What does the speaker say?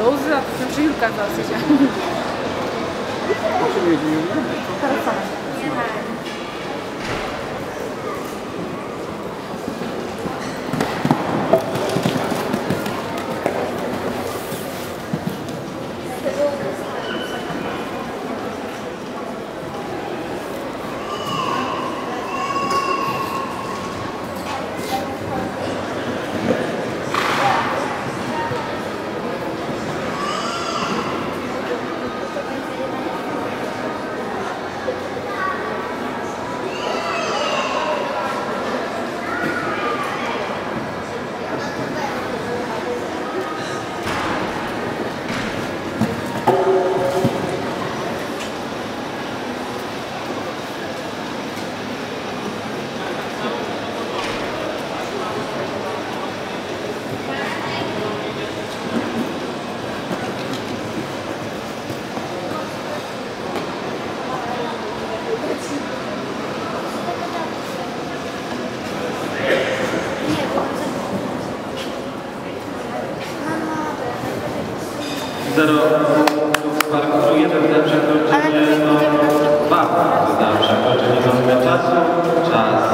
bluzy, a to znaczy Julka zaraz idzie. Teraz sama. Parkouru 1 na przekroczenie, 2 za przekroczenie czasu, czas.